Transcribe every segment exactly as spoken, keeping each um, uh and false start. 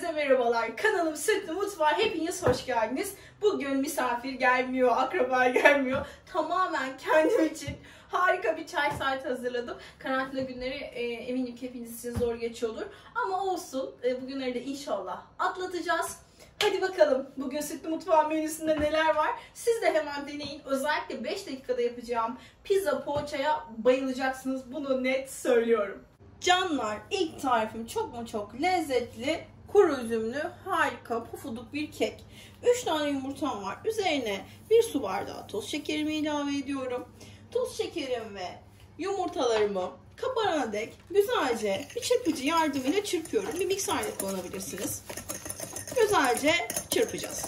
Herkese merhabalar. Kanalım Sütlü Mutfağa hepiniz hoş geldiniz. Bugün misafir gelmiyor, akraba gelmiyor. Tamamen kendim için harika bir çay saati hazırladım. Karantina günleri e, eminim ki hepiniz için zor geçiyordur. Ama olsun, e, bugünleri de inşallah atlatacağız. Hadi bakalım bugün Sütlü Mutfağı menüsünde neler var? Siz de hemen deneyin. Özellikle beş dakikada yapacağım pizza poğaçaya bayılacaksınız. Bunu net söylüyorum. Canlar, ilk tarifim çok mu çok lezzetli, kuru üzümlü, harika, pufuduk bir kek. üç tane yumurtam var. Üzerine bir su bardağı toz şekerimi ilave ediyorum. Toz şekerim ve yumurtalarımı kabarana dek güzelce bir çırpıcı yardımıyla çırpıyorum. Bir mikser de kullanabilirsiniz. Güzelce çırpacağız.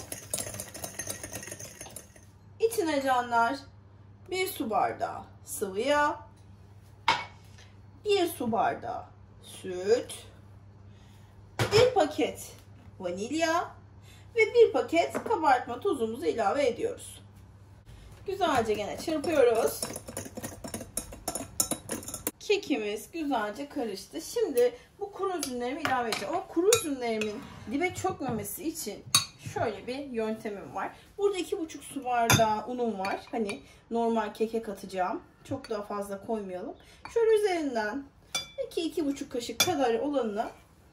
İçine canlar bir su bardağı sıvı yağ, bir su bardağı süt, bir paket vanilya ve bir paket kabartma tozumuzu ilave ediyoruz. Güzelce gene çırpıyoruz. Kekimiz güzelce karıştı. Şimdi bu kuru üzümlerimi ilave edeceğim. Ama kuru üzümlerimin dibe çökmemesi için şöyle bir yöntemim var. Burada iki buçuk su bardağı unum var. Hani normal keke katacağım. Çok daha fazla koymayalım. Şöyle üzerinden iki iki buçuk kaşık kadar olanını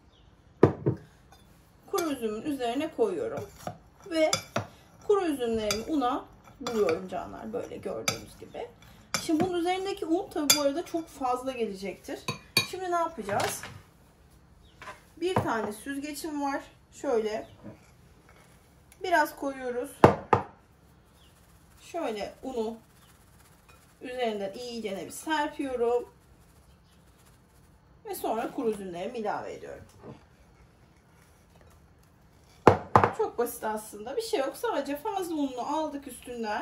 kuru üzümün üzerine koyuyorum. Ve kuru üzümlerimi una buluyorum canlar. Böyle gördüğünüz gibi. Şimdi bunun üzerindeki un tabi bu arada çok fazla gelecektir. Şimdi ne yapacağız? Bir tane süzgecim var. Şöyle biraz koyuyoruz. Şöyle unu üzerinden iyice bir serpiyorum. Ve sonra kuru üzümlerimi ilave ediyorum. Çok basit aslında. Bir şey yok. Sadece fazla ununu aldık üstünden.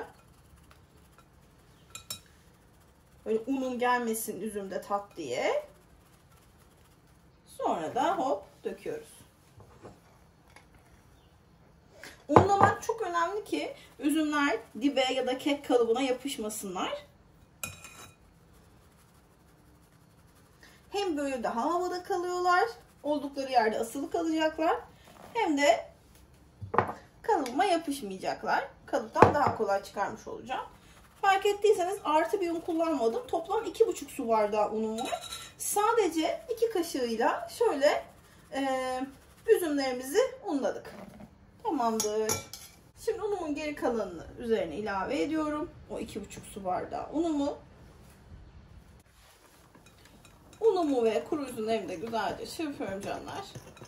Böyle unun gelmesin üzümde tat diye. Sonra da hop döküyoruz. Unlamak çok önemli ki üzümler dibe ya da kek kalıbına yapışmasınlar. Hem böyle daha havada kalıyorlar, oldukları yerde asılı kalacaklar. Hem de kalıbıma yapışmayacaklar. Kalıptan daha kolay çıkarmış olacağım. Fark ettiyseniz artı bir un kullanmadım. Toplam iki buçuk su bardağı unum var. Sadece iki kaşığıyla şöyle e, üzümlerimizi unladık. Tamamdır. Şimdi unumun geri kalanını üzerine ilave ediyorum. O iki buçuk su bardağı unumu. Unumu ve kuru üzümlerimi de güzelce çırpıyorum canlar.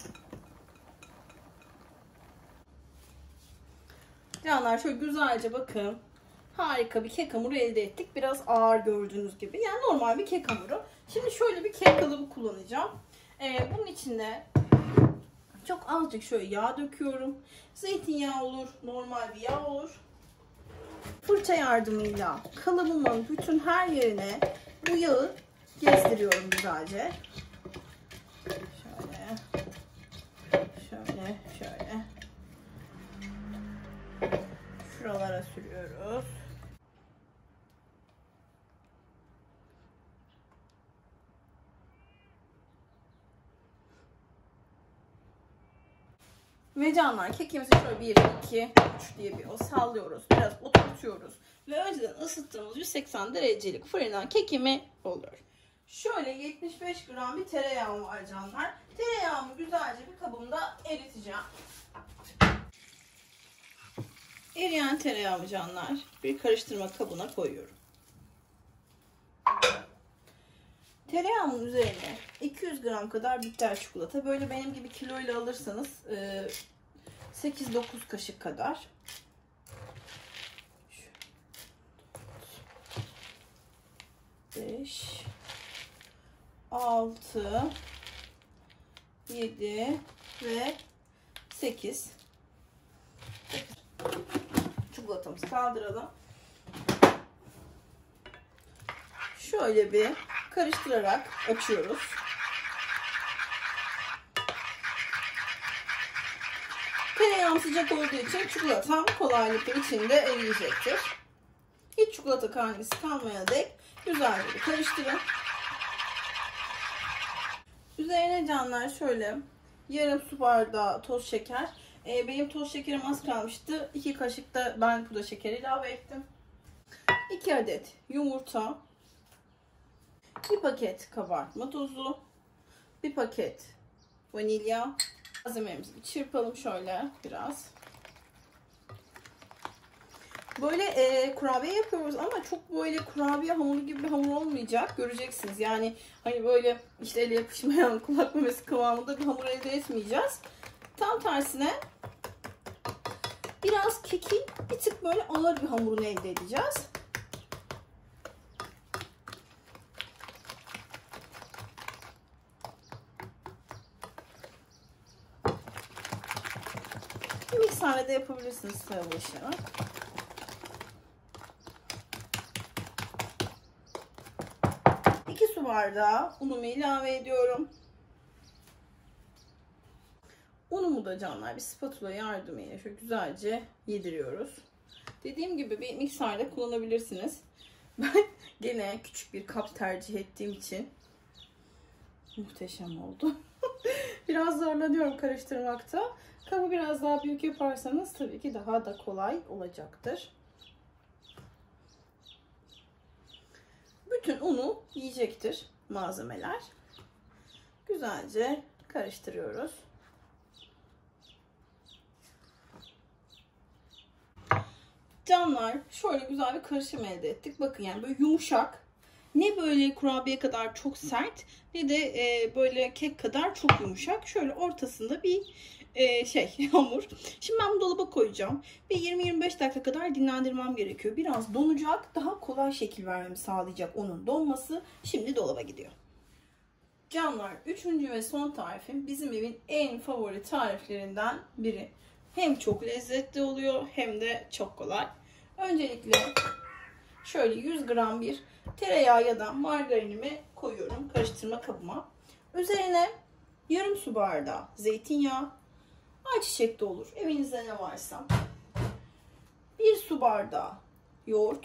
Canlar şöyle güzelce bakın. Harika bir kek hamuru elde ettik. Biraz ağır gördüğünüz gibi. Yani normal bir kek hamuru. Şimdi şöyle bir kek kalıbı kullanacağım. Ee, bunun içine çok azıcık şöyle yağ döküyorum. Zeytinyağı olur, normal bir yağ olur. Fırça yardımıyla kalıbımın bütün her yerine bu yağı gezdiriyorum güzelce. Şöyle, şöyle, şöyle. Şuralara sürüyoruz. Ve canlar kekimizi şöyle bir, iki, üç diye bir sallıyoruz. Biraz oturtuyoruz. Ve önceden ısıttığımız yüz seksen derecelik fırından kekimi oluyor. Şöyle yetmiş beş gram bir tereyağım var canlar. Tereyağımı güzelce bir kabımda eriteceğim. Eriyen tereyağımı canlar bir karıştırma kabına koyuyorum. Tereyağımın üzerine iki yüz gram kadar bitter çikolata. Böyle benim gibi kiloyla alırsanız sekiz dokuz kaşık kadar. beş, altı, yedi ve sekiz. Çikolatamızı kaldıralım. Şöyle bir karıştırarak açıyoruz. Tereyağım sıcak olduğu için çikolatam kolaylıkla içinde eriyecektir. Hiç çikolata karnesi kalmaya dek güzelce bir karıştırın. Üzerine canlar şöyle yarım su bardağı toz şeker. Ee, benim toz şekerim az kalmıştı. iki kaşık da ben pudra şekeri ilave ettim. iki adet yumurta. bir paket kabartma tozu. bir paket vanilya. Malzemelerimizi bir çırpalım şöyle biraz. Böyle e, kurabiye yapıyoruz ama çok böyle kurabiye hamuru gibi bir hamur olmayacak. Göreceksiniz. Yani hani böyle işte ele yapışmayan kulak memesi kıvamında bir hamur elde etmeyeceğiz. Tam tersine biraz keki, bir tık böyle ağır bir hamurunu elde edeceğiz. Mikserde de yapabilirsiniz sıra bu işlemi. iki su bardağı unumu ilave ediyorum. Unumu da canlar bir spatula yardımıyla şöyle güzelce yediriyoruz. Dediğim gibi bir mikserde kullanabilirsiniz. Ben gene küçük bir kap tercih ettiğim için muhteşem oldu. Biraz zorlanıyorum karıştırmakta. Kabı biraz daha büyük yaparsanız tabii ki daha da kolay olacaktır. Bütün unu yiyecektir malzemeler. Güzelce karıştırıyoruz. Canlar, şöyle güzel bir karışım elde ettik. Bakın yani böyle yumuşak. Ne böyle kurabiye kadar çok sert ne de e, böyle kek kadar çok yumuşak. Şöyle ortasında bir e, şey hamur. Şimdi ben bunu dolaba koyacağım. Bir yirmi yirmi beş dakika kadar dinlendirmem gerekiyor. Biraz donacak. Daha kolay şekil vermemi sağlayacak onun donması. Şimdi dolaba gidiyor. Canlar, üçüncü ve son tarifim bizim evin en favori tariflerinden biri. Hem çok lezzetli oluyor hem de çok kolay. Öncelikle şöyle yüz gram bir tereyağı ya da margarinimi koyuyorum karıştırma kabıma. Üzerine yarım su bardağı zeytinyağı, ayçiçek de olur evinizde ne varsa. bir su bardağı yoğurt.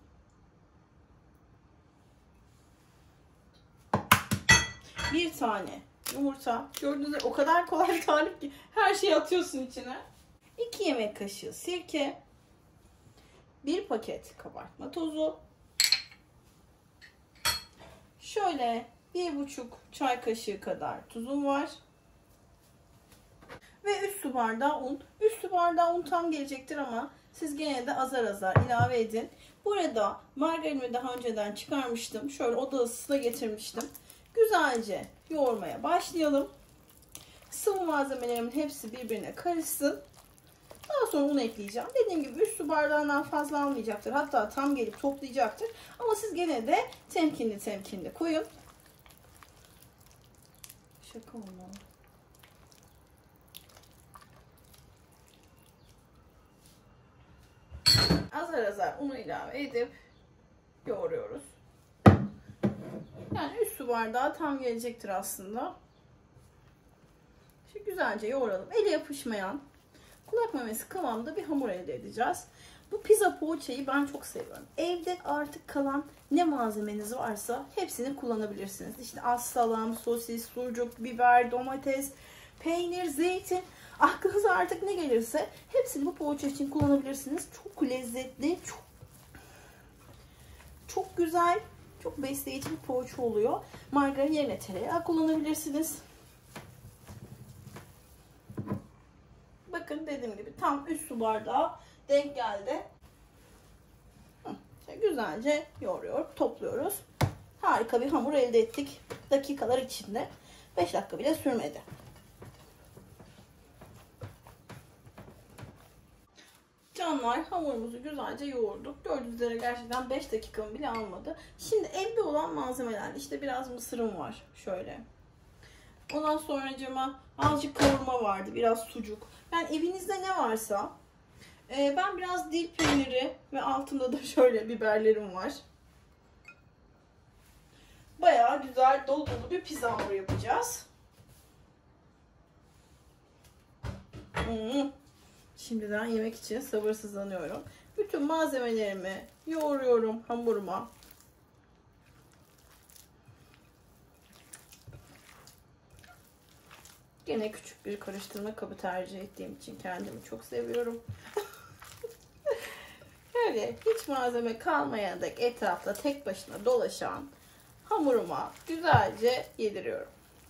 Bir tane yumurta. Gördüğünüz gibi o kadar kolay bir tarif ki her şeyi atıyorsun içine. iki yemek kaşığı sirke. bir paket kabartma tozu. Şöyle bir buçuk çay kaşığı kadar tuzum var. Ve üç su bardağı un. üç su bardağı un tam gelecektir ama siz gene de azar azar ilave edin. Burada margarinimi daha önceden çıkarmıştım. Şöyle oda ısısına getirmiştim. Güzelce yoğurmaya başlayalım. Sıvı malzemelerimin hepsi birbirine karışsın. Daha sonra un ekleyeceğim. Dediğim gibi üç su bardağından fazla almayacaktır. Hatta tam gelip toplayacaktır. Ama siz gene de temkinli temkinli koyun. Şaka mı? Azar azar unu ilave edip yoğuruyoruz. Yani üç su bardağı tam gelecektir aslında. Şimdi güzelce yoğuralım. Eli yapışmayan kulak memesi kıvamında bir hamur elde edeceğiz. Bu pizza poğaçayı ben çok seviyorum. Evde artık kalan ne malzemeniz varsa hepsini kullanabilirsiniz. İşte az salam, sosis, sucuk, biber, domates, peynir, zeytin. Aklınıza artık ne gelirse hepsini bu poğaça için kullanabilirsiniz. Çok lezzetli, çok çok güzel, çok besleyici bir poğaça oluyor. Margarin yerine tereyağı kullanabilirsiniz. Bakın dediğim gibi tam üç su bardağı denk geldi. Güzelce yoğuruyor, topluyoruz. Harika bir hamur elde ettik. Dakikalar içinde. beş dakika bile sürmedi. Canlar, hamurumuzu güzelce yoğurduk. Gördüğünüz üzere gerçekten beş dakikamı bile almadı. Şimdi evde olan malzemeler. İşte biraz mısırım var. Şöyle. Ondan sonracığıma azıcık kavurma vardı. Biraz sucuk. Yani evinizde ne varsa. Ee, ben biraz dil peyniri ve altında da şöyle biberlerim var. Bayağı güzel dolu dolu bir pizza hamuru yapacağız. Hmm. Şimdiden yemek için sabırsızlanıyorum. Bütün malzemelerimi yoğuruyorum hamuruma. Gene küçük bir karıştırma kabı tercih ettiğim için kendimi çok seviyorum. Böyle hiç malzeme kalmayan da etrafta tek başına dolaşan hamuruma güzelce yediriyorum.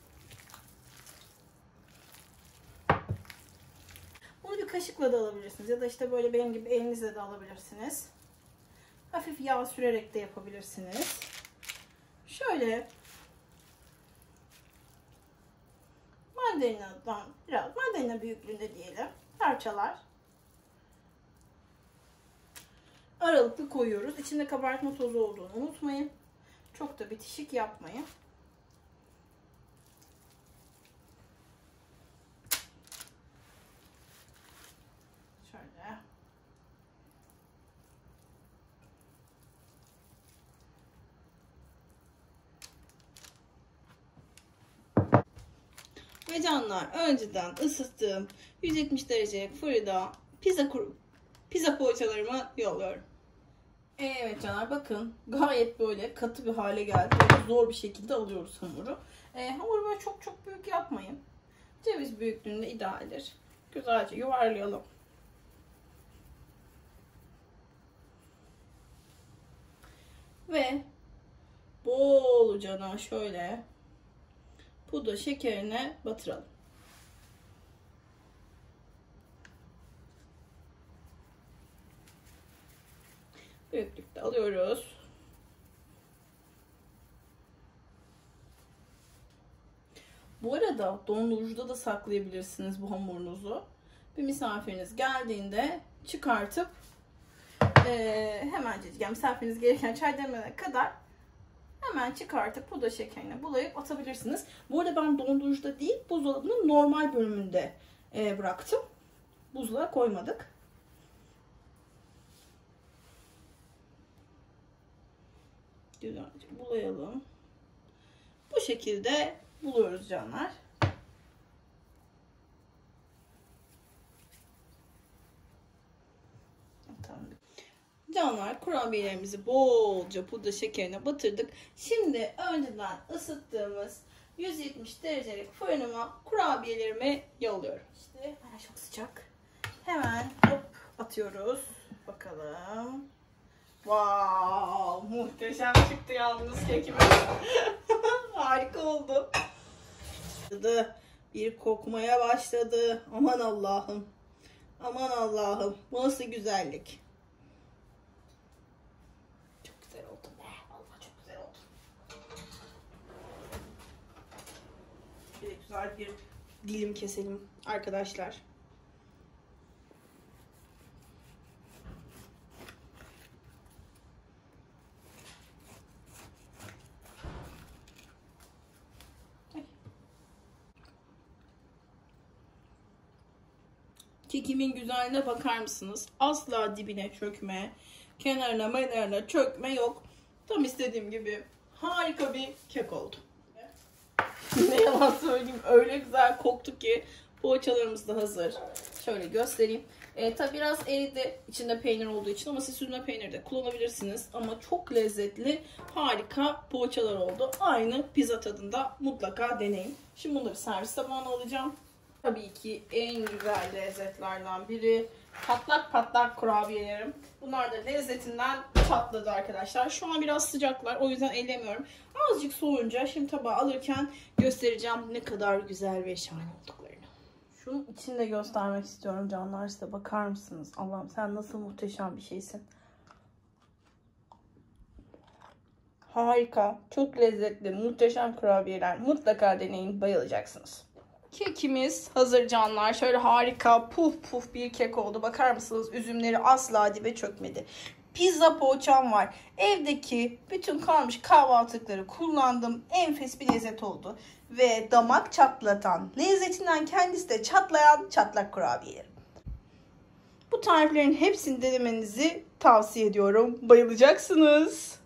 Bunu bir kaşıkla da alabilirsiniz ya da işte böyle benim gibi elinizle de alabilirsiniz. Hafif yağ sürerek de yapabilirsiniz. Şöyle mandalinadan biraz, mandalina büyüklüğünde diyelim, parçalar aralıklı koyuyoruz. İçinde kabartma tozu olduğunu unutmayın. Çok da bitişik yapmayın. Şöyle. Ve canlar, önceden ısıttığım yüz yetmiş derecelik fırında pizza pizza poğaçalarımı yolluyorum. Evet canlar, bakın gayet böyle katı bir hale geldi. Böyle zor bir şekilde alıyoruz hamuru. E, hamuru böyle çok çok büyük yapmayın. Ceviz büyüklüğünde idealdir. Güzelce yuvarlayalım. Ve bolcana şöyle pudra şekerine batıralım. Büyüklükte alıyoruz. Bu arada dondurucuda da saklayabilirsiniz bu hamurunuzu. Bir misafiriniz geldiğinde çıkartıp e, hemencecik, yani misafiriniz gelirken çay demlene kadar hemen çıkartıp pudra şekerine bulayıp atabilirsiniz. Bu arada ben dondurucuda değil, buzdolabının normal bölümünde e, bıraktım. Buzluğa koymadık. Güzelce bulayalım. Bu şekilde buluyoruz canlar. Tamam. Canlar, kurabiyelerimizi bolca pudra şekerine batırdık. Şimdi önceden ısıttığımız yüz yetmiş derecelik fırınıma kurabiyelerimi yolluyorum. İşte ay çok sıcak. Hemen hop atıyoruz. Bakalım. Wow, muhteşem çıktı yalnız kekimiz. Harika oldu. Bir kokmaya başladı. Aman Allah'ım. Aman Allah'ım. Bu nasıl güzellik. Çok güzel oldu be. Allah çok güzel oldu. Bir de güzel bir dilim keselim arkadaşlar. Kekimin güzelliğine bakar mısınız? Asla dibine çökme, kenarına menarına çökme yok. Tam istediğim gibi harika bir kek oldu. Ne yalan söyleyeyim, öyle güzel koktu ki poğaçalarımız da hazır. Şöyle göstereyim. E, tabi biraz eridi içinde peynir olduğu için ama siz süzme peynir de kullanabilirsiniz. Ama çok lezzetli, harika poğaçalar oldu. Aynı pizza tadında, mutlaka deneyin. Şimdi bunları servis tabağına alacağım. Tabii ki en güzel lezzetlerden biri patlak patlak kurabiyelerim. Bunlar da lezzetinden patladı arkadaşlar. Şu an biraz sıcaklar, o yüzden ellemiyorum. Azıcık soğuyunca şimdi tabağa alırken göstereceğim ne kadar güzel ve şahane olduklarını. Şunun içini de göstermek istiyorum canlar, size bakar mısınız? Allah'ım sen nasıl muhteşem bir şeysin. Harika, çok lezzetli, muhteşem kurabiyeler. Mutlaka deneyin, bayılacaksınız. Kekimiz hazır canlar. Şöyle harika puf puf bir kek oldu. Bakar mısınız? Üzümleri asla dibe çökmedi. Pizza poğaçam var. Evdeki bütün kalmış kahvaltılıkları kullandım. Enfes bir lezzet oldu. Ve damak çatlatan, lezzetinden kendisi de çatlayan çatlak kurabiyeler. Bu tariflerin hepsini denemenizi tavsiye ediyorum. Bayılacaksınız.